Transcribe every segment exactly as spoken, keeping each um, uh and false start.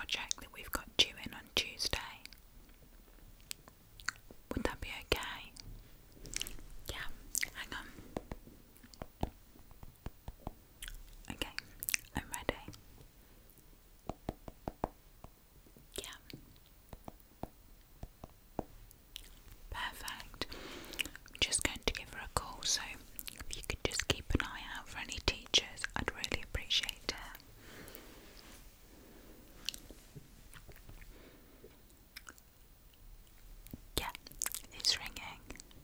project that we've got due in on Tuesday. Would that be okay? Yeah, hang on. Okay, I'm ready. Yeah. Perfect. I'm just going to give her a call, so if you could just keep an eye out for any teachers, I'd really appreciate it. Yeah, it's ringing.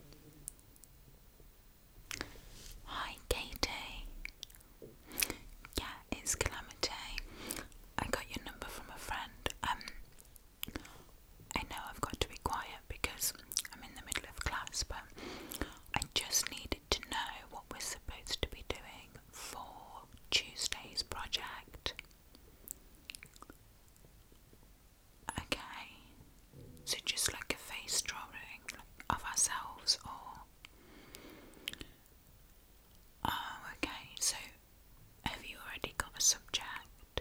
Hi, Katie. Yeah, it's Calamity. I got your number from a friend. Um, I know I've got to be quiet because I'm in the middle of class, but I just needed to know what we're supposed to be doing for Tuesday's project. Okay, so just like a face drawing of ourselves, or... Oh, okay, so have you already got a subject?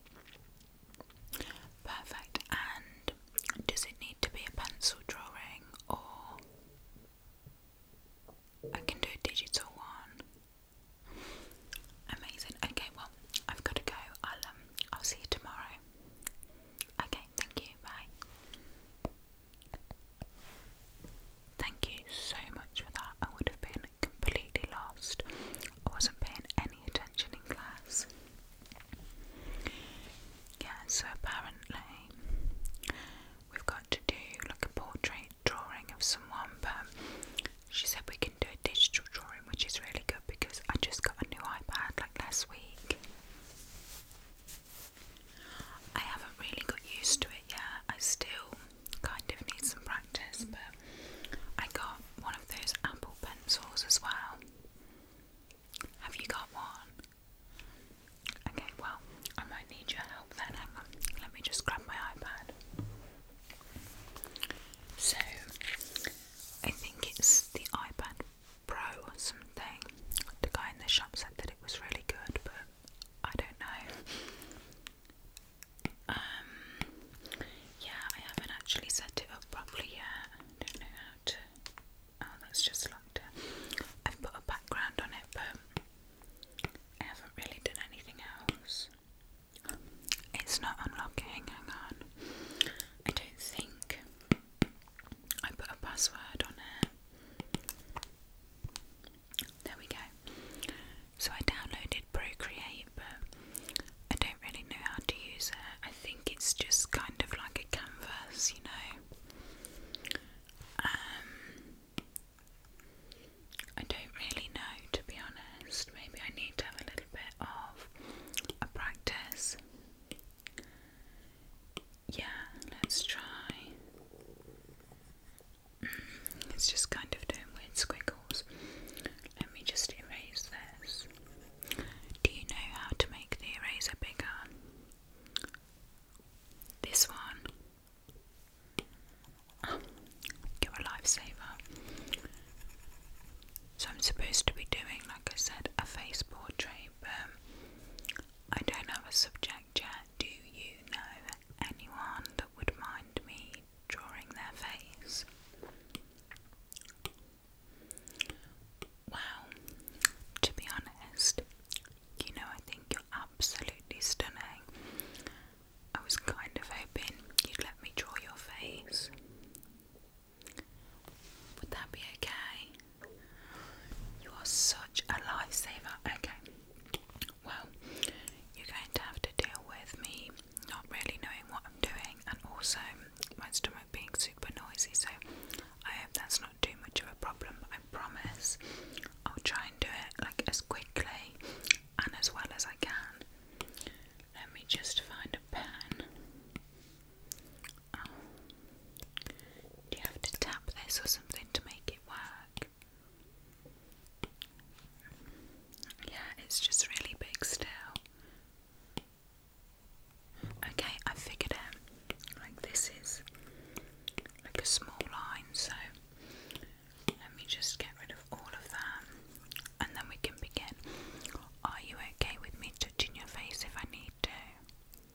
Perfect, and does it need to be a pencil drawing, or I can do a digital one? Amazing. Okay, well, I've got to go. I'll um, I'll see you tomorrow. Okay, thank you. Bye. Thank you so much for that. I would have been completely lost. I wasn't paying any attention in class. Yeah, so apparently we've got to do like a portrait drawing of someone, but she said we can do a digital drawing, which is really good because I just got a new iPad like last week. I haven't really got used to it yet. I still kind of need some practice, but I got one of those Apple pencils as well. Have you got one? Okay, well, I might need your help then. Hang on, let me just grab my iPad. So, I think it's the iPad Pro or something. The guy in the shop said that it was really good, but I don't know. Um, yeah, I haven't actually set it up properly yet. I don't know how to. Oh, that's just locked it. I've put a background on it, but I haven't really done anything else. It's not unlocking, hang on. I don't think I put a password on it. There we go. So I downloaded Procreate, but I don't really know how to use it. I think it's just kind of like a canvas, you know. Um, I don't really know, to be honest. Maybe I need to have a little bit of a practice. Yeah, let's try. It's just kind of doing weird squiggles. Let me just erase this. Do you know how to make the eraser bigger? This one. Oh, you're a lifesaver. So I'm supposed to be doing, like I said, a face portrait, but I don't have a subject yet. Do you know anyone that would mind me drawing their face? Well, to be honest, you know, I think you're absolutely stunning. I was kind of hoping you'd let me draw your face. Would that be okay? You are such a lifesaver. Okay. Well, you're going to have to deal with me not really knowing what I'm doing, and also my stomach being super noisy, so I hope that's not too much of a problem, but I promise I'll try and do it like as quickly and as well as I can. Let me just find a pen. Oh. Do you have to tap this or something to make it work? Yeah, it's just really big still. Okay, I figured it. Like this is like a small line, so let me just get rid of all of that and then we can begin. Are you okay with me touching your face if I need to?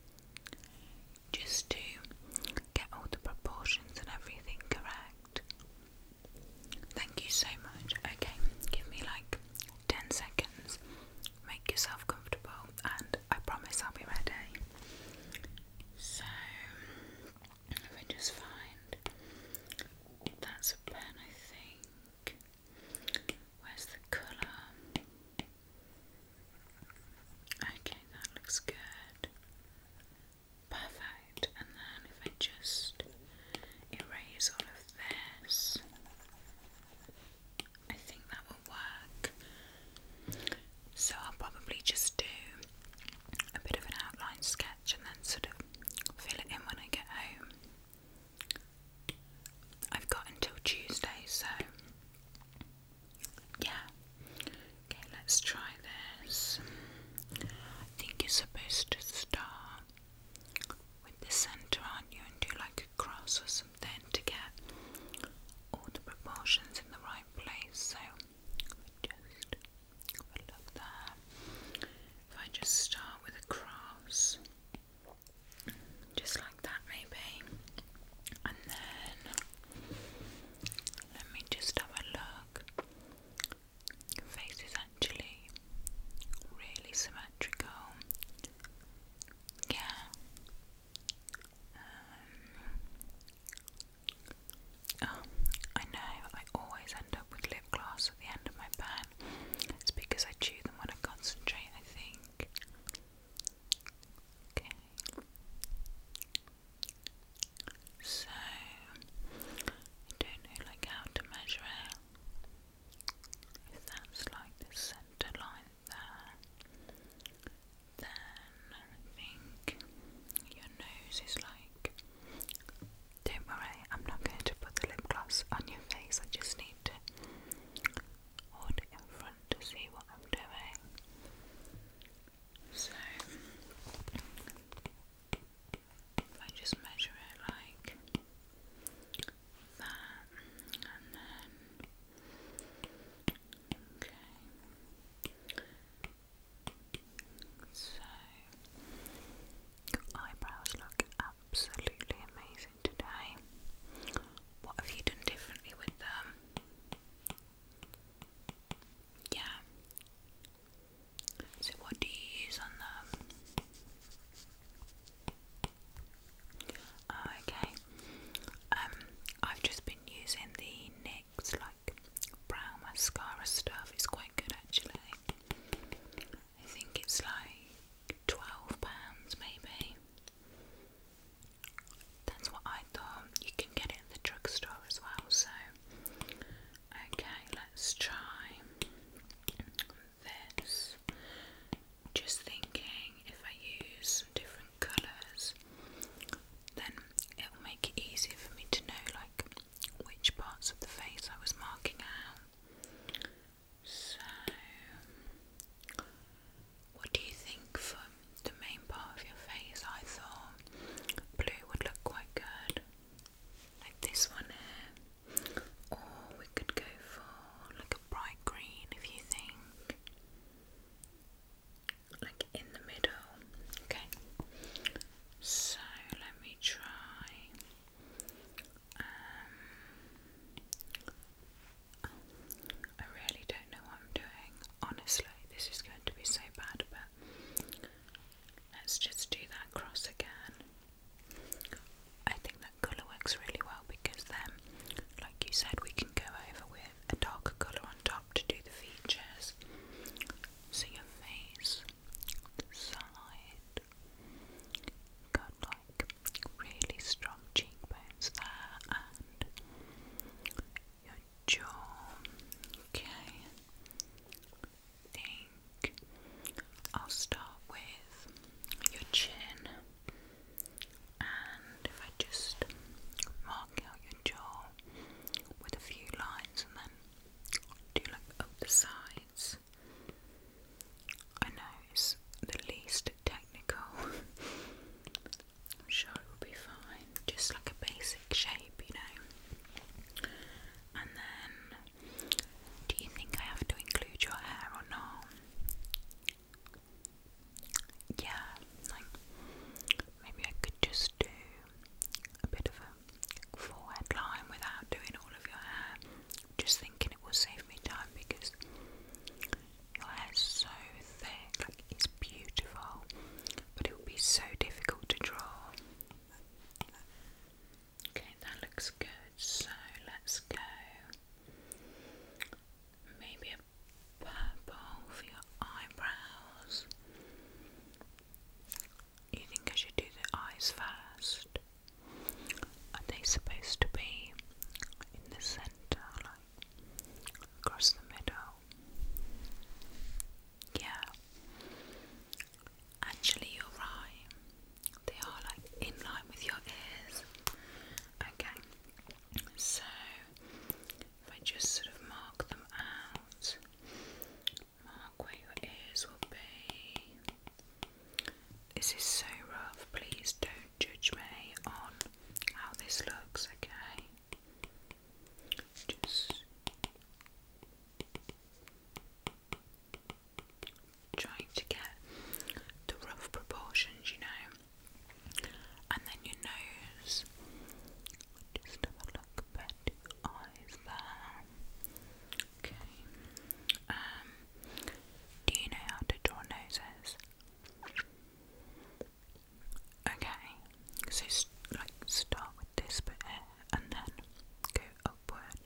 eyebrows first. Are they supposed to be in the centre, like across the middle? Yeah. Actually, you're right. They are like in line with your ears. Okay. So, if I just sort of mark them out, mark where your ears will be. This is so rough. Please don't judge me on how this looks, okay? Just trying to get the rough proportions, you know. And then your nose. Just have a look at your eyes there. Okay. Um, do you know how to draw noses? Okay. So like start with this bit here and then go upward.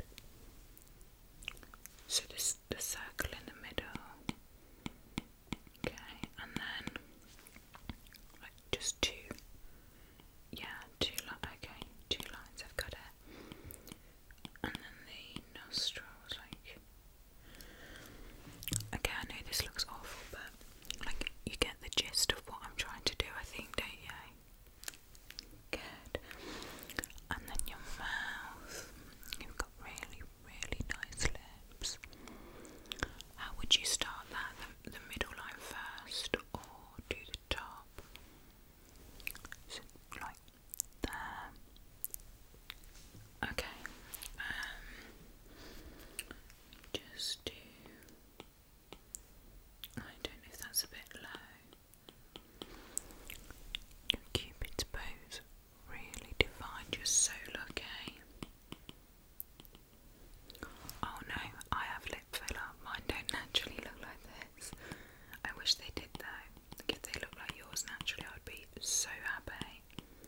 So this the circle in the middle. Okay, and then like just two. Yeah, two li- okay, two lines, I've got it. And then the nostrils, like, okay, I know this looks awful, but like you get the gist of what I'm trying to do, I think, don't you? Good. And then your mouth. You've got really, really nice lips. How would you start that? The, the middle line first, or do the top? So like there. Okay. Um, just do. I don't know if that's a bit low. Your Cupid's bows really defined your soul, okay? Oh no, I have lip filler. Mine don't naturally look like this. I wish they did though. Like if they look like yours naturally, I would be so happy.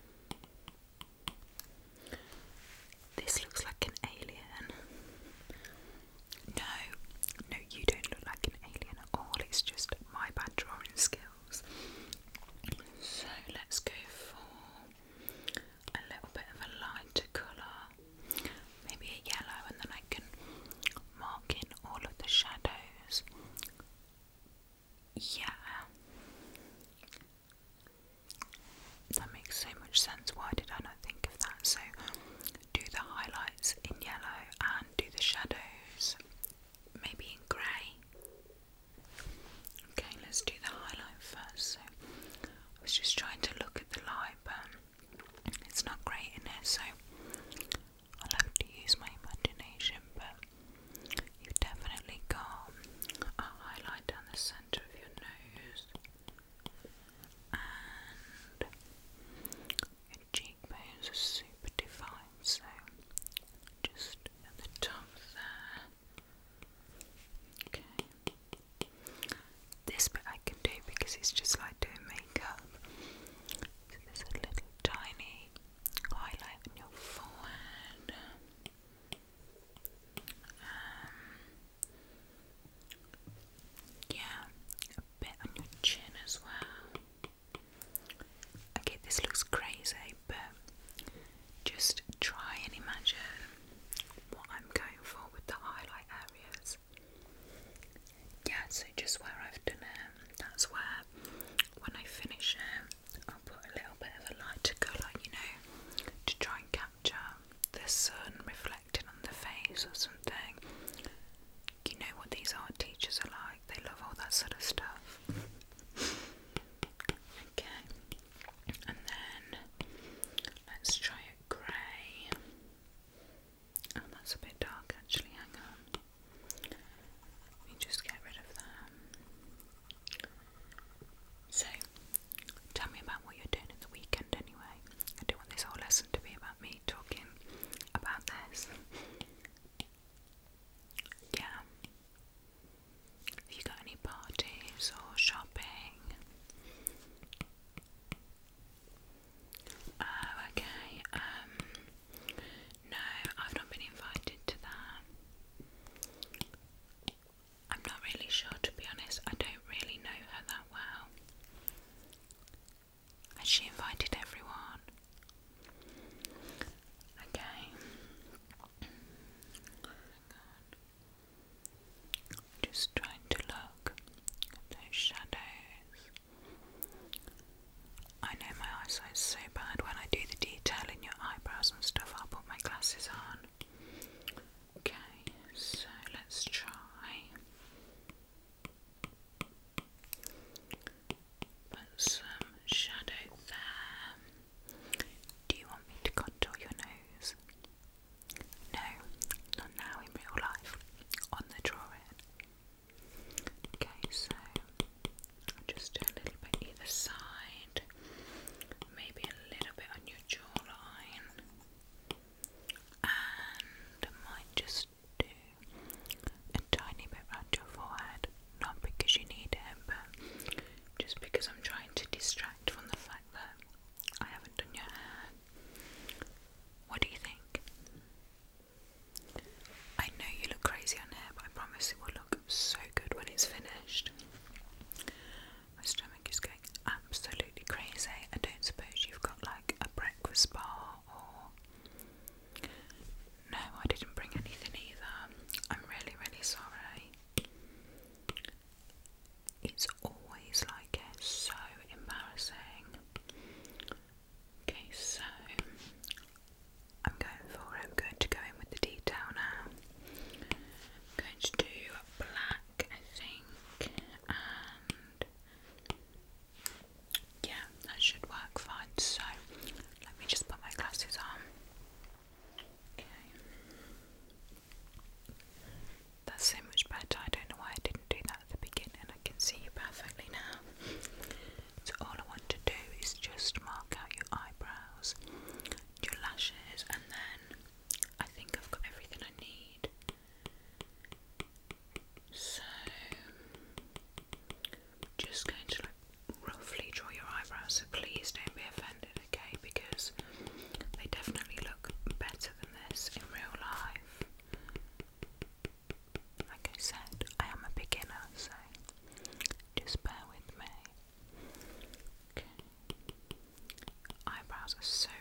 This looks like an alien. No, no, you don't look like an alien at all. It's just my bad drawing skills. So let's go for a little bit of a lighter colour. Maybe a yellow, and then I can mark in all of the shadows. Yeah. That makes so much sense. Why did I not think of that? So do the highlights in yellow and do the shadows maybe in grey. Okay, let's do the highlight first. So I was just trying to look at the light, but it's not great in here, so I'll have to use my imagination. But you've definitely got a highlight down the centre of your nose, and your cheekbones are super defined, so just at the top there. Okay. This bit I can do because it's just like doing makeup. So there's a little tiny highlight on your forehead. Um, yeah, a bit on your chin as well. Okay, this looks crazy, but just try and imagine what I'm going for with the highlight areas. Yeah, so just where I've done it, that's where, when I finish it, I'll put a little bit of a lighter colour, you know, to try and capture the sun reflecting on the face or something. You know what these art teachers are like, they love all that sort of stuff. Okay, and then let's try a grey. Oh, that's a bit dark actually, hang on. Let me just get rid of that. So, tell me about what you're doing at the weekend anyway. I don't want this whole lesson to be about me talking about this. Yeah. Have you got any parties or shopping? Oh, okay. Um, no, I've not been invited to that. I'm not really sure, to be honest. I don't really know her that well. Has she invited everyone? eyesight's so bad. When I do the detail in your eyebrows and stuff, I'll put my glasses on. Okay, so let's try. Put some shadow there. Do you want me to contour your nose? No, not now in real life. On the drawing. Okay, so I'll just do a little bit either side. Maybe a little bit on your jawline. And I might just do a tiny bit around your forehead. Not because you need it, but just because I'm trying to distract from the fact that I haven't done your hair. What do you think? I know you look crazy on hair, but I promise it will look so good when it's finished. My stomach is going absolutely crazy. I don't suppose you've got like a breakfast bar or... No, I didn't bring anything either. I'm really, really sorry. It's always like it, so embarrassing. Okay, so I'm going for it. I'm going to go in with the detail now. I'm going to do black, I think, and yeah, that should work fine. So let me just put my glasses on. Okay, that's so much better. I don't know why I didn't do that at the beginning. I can see you perfectly now. So all I want to do is just mark out your eyebrows, your lashes, and then I think I've got everything I need. So just going to like roughly draw your eyebrows, so please don't be offended, okay, because they definitely look better than this in real life. Like I said, I am a beginner, so just bear with me. Okay. Eyebrows are so